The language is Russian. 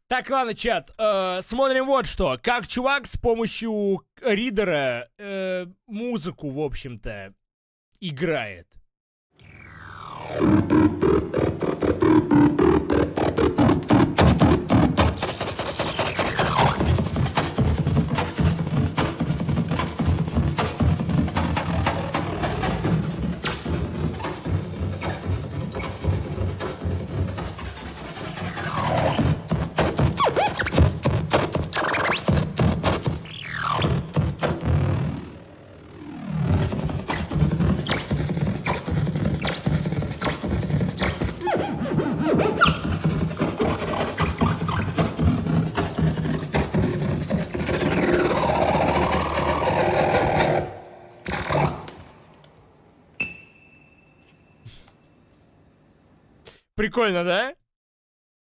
Так, ладно, чат, смотрим вот что. Как чувак с помощью ридера музыку, в общем-то, играет. Прикольно, да?